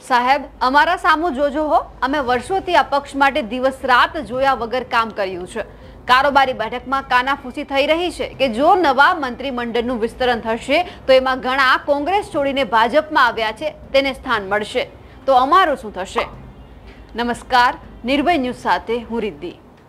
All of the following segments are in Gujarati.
સાહેબ, અમારા સામુ જોજો હો, અમે વર્ષોથી આ પક્ષ માટે દિવસ રાત જોયા વગર કામ કર્યું છે। કારોબારી બેઠકમાં કાનાફૂસી થઈ રહી છે કે જો નવા મંત્રીમંડળનું વિસ્તરણ થશે તો એમાં ઘણા કોંગ્રેસ છોડીને ભાજપમાં આવ્યા છે તેને સ્થાન મળશે, તો અમારું શું થશે? નમસ્કાર, નિર્ભય ન્યૂઝ સાથે હું રિદ્ધિ।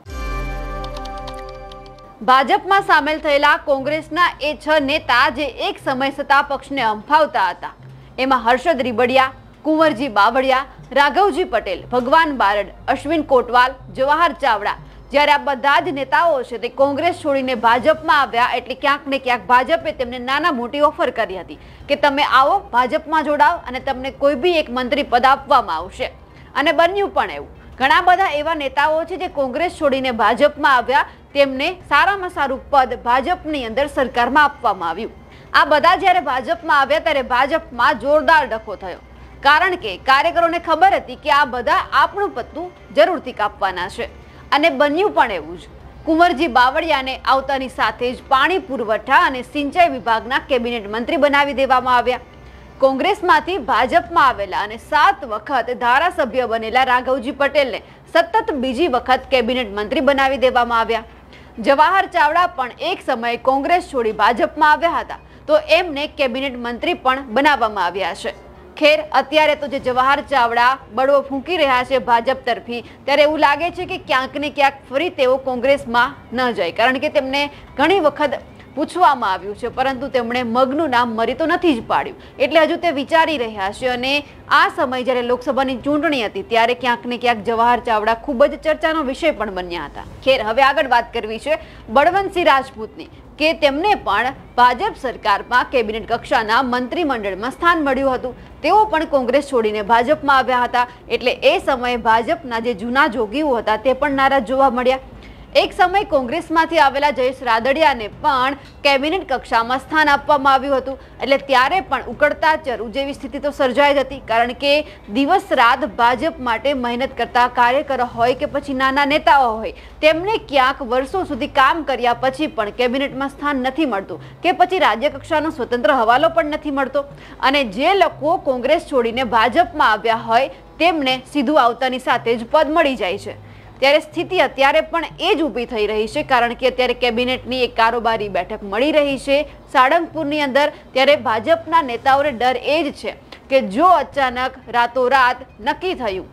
ભાજપમાં સામેલ થયેલા કોંગ્રેસના એ 6 નેતા જે એક સમય સત્તા પક્ષને હંફાવતા હતા, એમાં હર્ષદ રીબડિયા, કુંવરજી બાવળિયા, રાઘવજી પટેલ, ભગવાન બારડ, અશ્વિન કોટવાલ, જવાહર ચાવડા, જ્યારે આ બધા જ નેતાઓ છે તે કોંગ્રેસ છોડીને ભાજપમાં આવ્યા એટલે ક્યાંક ને ક્યાંક ભાજપે તેમને નાના મોટી ઓફર કરી હતી કે તમે આવો, ભાજપમાં જોડાઓ અને તમને કોઈ બી એક મંત્રી પદ આપવામાં આવશે, અને બન્યું પણ એવું। ઘણા બધા એવા નેતાઓ છે જે કોંગ્રેસ છોડીને ભાજપમાં આવ્યા, તેમને સારામાં સારું પદ ભાજપની અંદર સરકારમાં આપવામાં આવ્યું। આ બધા જ્યારે ભાજપમાં આવ્યા ત્યારે ભાજપમાં જોરદાર ડખો થયો, કારણ કે કાર્યકરોને ખબર હતી કે આ બધા આપણું પત્તું જરૂરથી કાપવાના છે, અને બન્યું પણ એવું જ। કુંવરજી બાવળિયાને આવતાની સાથે જ પાણી પુરવઠા અને સિંચાઈ વિભાગના કેબિનેટ મંત્રી બનાવી દેવામાં આવ્યા। કોંગ્રેસમાંથી ભાજપમાં આવેલા અને 7 વખત ધારાસભ્ય બનેલા રાઘવજી પટેલને સતત બીજી વખત કેબિનેટ મંત્રી બનાવી દેવામાં આવ્યા। જવાહર ચાવડા પણ એક સમયે કોંગ્રેસ છોડી ભાજપમાં આવ્યા હતા, તો એમને કેબિનેટ મંત્રી પણ બનાવવામાં આવ્યા છે। ખેર, અત્યારે તો જે જવાહર ચાવડા બળવો ફૂંકી રહ્યા છે ભાજપ તરફી, ત્યારે એવું લાગે છે કે ક્યાંક ને ક્યાંક ફરી તેઓ કોંગ્રેસમાં ન જાય, કારણ કે તેમને ઘણી વખત પૂછવામાં આવ્યું છે, પરંતુ તેમણે મગનું નામ મરી તો નથી જ પાડ્યું, એટલે હજુ તે વિચારી રહ્યા છે। અને આ સમય જ્યારે લોકસભાની ચૂંટણી હતી ત્યારે ક્યાંક ને ક્યાંક જવાહર ચાવડા ખૂબ જ ચર્ચાનો વિષય પણ બન્યા હતા। ખેર, હવે આગળ વાત કરવી છે બળવંતસિંહ રાજપૂતની, કે તેમને પણ ભાજપ સરકારમાં કેબિનેટ કક્ષાના મંત્રીમંડળમાં સ્થાન મળ્યું હતું। તેઓ પણ કોંગ્રેસ છોડીને ભાજપમાં આવ્યા હતા, એટલે એ સમયે ભાજપના જે જૂના જોગીઓ હતા તે પણ નારાજ જોવા મળ્યા। એક સમય કોંગ્રેસમાંથી આવેલા જયેશ રાદડિયાને પણ કેબિનેટ કક્ષામાં સ્થાન આપવામાં આવ્યું હતું, એટલે ત્યારે પણ ઉકળતા ચરુ જેવી સ્થિતિ તો સર્જાઈ હતી, કારણ કે દિવસ રાત ભાજપ માટે મહેનત કરતા કાર્યકરો હોય કે પછી નાના નેતાઓ હોય, તેમને ક્યાંક વર્ષો સુધી કામ કર્યા પછી પણ કેબિનેટમાં સ્થાન નથી મળતું, કે પછી રાજ્ય કક્ષાનો સ્વતંત્ર હવાલો પણ નથી મળતો, અને જે લોકો કોંગ્રેસ છોડીને ભાજપમાં આવ્યા હોય તેમને સીધું આવતાની સાથે જ પદ મળી જાય છે। ત્યારે સ્થિતિ અત્યારે પણ એ જ ઊભી થઈ રહી છે, કારણ કે અત્યારે કેબિનેટની એક કારોબારી બેઠક મળી રહી છે સાળંગપુરની અંદર। ત્યારે ભાજપના નેતાઓને ડર એ જ છે કે જો અચાનક રાતોરાત નક્કી થયું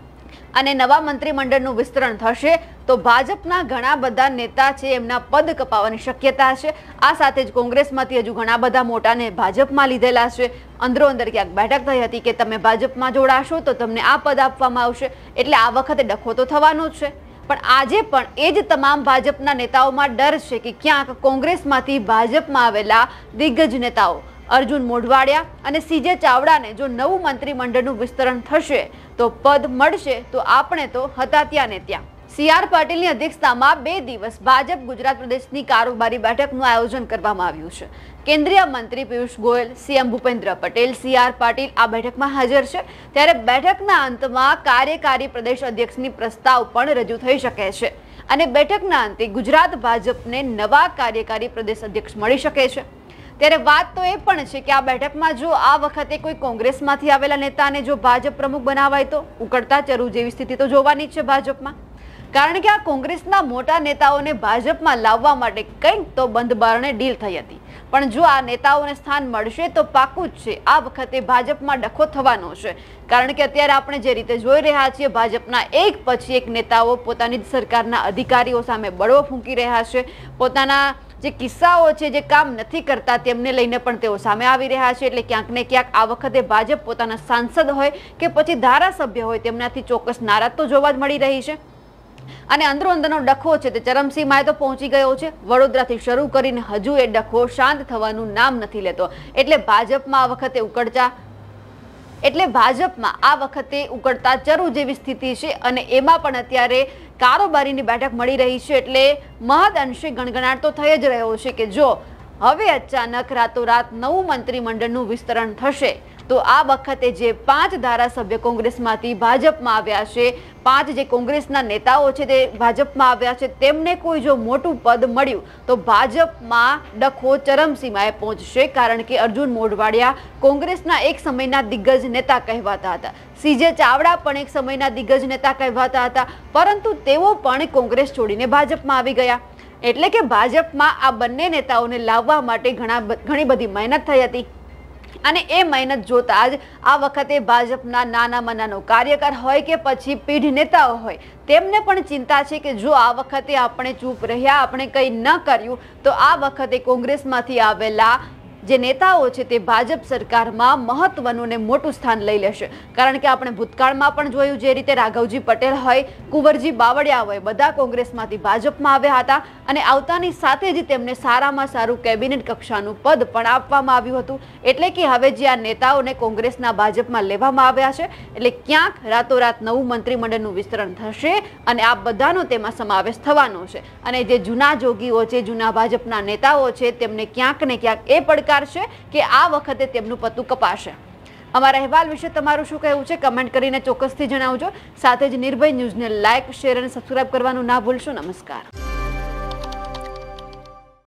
અને નવા મંત્રીમંડળનું વિસ્તરણ થશે તો ભાજપના ઘણા બધા નેતા છે એમના પદ કપાવવાની શક્યતા છે। આ સાથે જ કોંગ્રેસમાંથી હજુ ઘણા બધા મોટાને ભાજપમાં લીધેલા છે। અંદરો અંદર ક્યાંક બેઠક થઈ હતી કે તમે ભાજપમાં જોડાશો તો તમને આ પદ આપવામાં આવશે, એટલે આ વખતે ડખો તો થવાનો જ છે। પણ આજે પણ એ જ તમામ ભાજપના નેતાઓમાં ડર છે કે ક્યાંક કોંગ્રેસમાંથી ભાજપમાં આવેલા દિગ્ગજ નેતાઓ અર્જુન મોઢવાડિયા અને સીજે ચાવડાને જો નવું મંત્રીમંડળનું વિસ્તરણ થશે તો પદ મળશે, તો આપણે તો હતા ત્યાં ને ત્યાં। CR પાટીલની અધ્યક્ષતામાં 2 દિવસ ભાજપ ગુજરાત પ્રદેશની કારોબારી બેઠકનું આયોજન કરવામાં આવ્યું છે। કેન્દ્રીય મંત્રી પિયુષ ગોયલ, CM ભૂપેન્દ્ર પટેલ, CR પાટીલ આ બેઠકમાં હાજર છે। ત્યારે બેઠકના અંતમાં કાર્યકારી પ્રદેશ અધ્યક્ષની પ્રસ્તાવ પણ રજૂ થઈ શકે છે, અને બેઠકના અંતે ગુજરાત ભાજપને નવા કાર્યકારી પ્રદેશ અધ્યક્ષ મળી શકે છે। ત્યારે વાત તો એ પણ છે કે આ બેઠકમાં જો આ વખતે કોઈ કોંગ્રેસમાંથી આવેલા નેતાને જો ભાજપ પ્રમુખ બનાવાય તો ઉકળતા ચરુ જેવી સ્થિતિ તો જોવાની જ છે ભાજપમાં, કારણ કે આ કોંગ્રેસના મોટા નેતાઓને ભાજપમાં લાવવા માટે કંઈક તો બંધ બારણે ડીલ થઈ હતી, પણ જો આ નેતાઓને સ્થાન મળશે તો પાકું જ છે આ વખતે ભાજપમાં ડખો થવાનો છે। કારણ કે અત્યારે આપણે જે રીતે જોઈ રહ્યા છીએ ભાજપના એક પછી એક નેતાઓ પોતાની જ સરકારના અધિકારીઓ સામે બળવો ફૂંકી રહ્યા છે, પોતાના જે કિસ્સાઓ છે જે કામ નથી કરતા તેમને લઈને પણ તેઓ સામે આવી રહ્યા છે, એટલે ક્યાંક ને ક્યાંક આ વખતે ભાજપ પોતાના સાંસદ હોય કે પછી ધારાસભ્ય હોય તેમનાથી ચોક્કસ નારાજ તો જોવા જ મળી રહી છે। અને અંદરો અંદરનો ડખો છે તે ચરમસીમાએ તો પહોંચી ગયો છે। વડોદરાથી શરૂ કરીને હજુ એ ડખો શાંત થવાનું નામ નથી લેતો, એટલે ભાજપમાં આ વખતે ઉકળતા ચરુ જેવી સ્થિતિ છે, અને એમાં પણ અત્યારે કારોબારીની બેઠક મળી રહી છે, એટલે મહદ અંશે ગણગણાટ તો થઈ જ રહ્યો છે કે જો હવે અચાનક રાતોરાત નવું મંત્રીમંડળનું વિસ્તરણ થશે તો આ વખતે જે 5 ધારાસભ્ય કોંગ્રેસમાંથી ભાજપમાં આવ્યા છે, 5 જે કોંગ્રેસના નેતાઓ છે તે ભાજપમાં આવ્યા છે, તેમને કોઈ જો મોટું પદ મળ્યું તો ભાજપમાં ડખો ચરમસીમાએ પહોંચશે. કારણ કે અર્જુન મોઢવાડિયા કોંગ્રેસના એક સમયના દિગ્ગજ નેતા કહેવાતા હતા. સીજે ચાવડા પણ એક સમયના દિગ્ગજ નેતા કહેવાતા હતા, પરંતુ તેઓ પણ કોંગ્રેસ છોડીને ભાજપમાં આવી ગયા. એટલે કે ભાજપમાં આ બંને નેતાઓને લાવવા માટે ઘણી બધી મહેનત થઈ હતી. અને એ મહેનત જોતા જ આ વખતે ભાજપના નાનામાં નાનો કાર્યકર હોય કે પછી પીઢ નેતાઓ હોય, તેમને પણ ચિંતા છે કે જો આ વખતે આપણે ચૂપ રહ્યા, આપણે કંઈ ન કર્યું તો આ વખતે કોંગ્રેસમાંથી આવેલા જે નેતાઓ છે તે ભાજપ સરકારમાં મહત્વનું ને મોટું સ્થાન લઈ લેશે. કારણ કે આપણે ભૂતકાળમાં પણ જોયું, જે રીતે રાઘવજી પટેલ હોય, કુંવરજી બાવળિયા હોય, બધા કોંગ્રેસમાંથી ભાજપમાં આવ્યા હતા અને આવતાની સાથે જ તેમને સારામાં સારું કેબિનેટ કક્ષાનું પદ પણ આપવામાં આવ્યું હતું. એટલે કે હવે જે આ નેતાઓને કોંગ્રેસના ભાજપમાં લેવામાં આવ્યા છે, એટલે ક્યાંક રાતોરાત નવું મંત્રીમંડળનું વિસ્તરણ થશે અને આ બધાનો તેમાં સમાવેશ થવાનો છે. અને જે જૂના જોગીઓ છે, જૂના ભાજપના નેતાઓ છે, તેમને ક્યાંક ને ક્યાંક એ પડકાર છે કે આ વખતે તેમનું પત્તું કપાશે. અમારા અહેવાલ વિશે તમારું શું કહેવું છે કમેન્ટ કરીને ચોક્કસથી જણાવજો. સાથે જ નિર્ભય ન્યૂઝને લાઇક, શેર અને સબસ્ક્રાઇબ કરવાનું ના ભૂલશો. નમસ્કાર.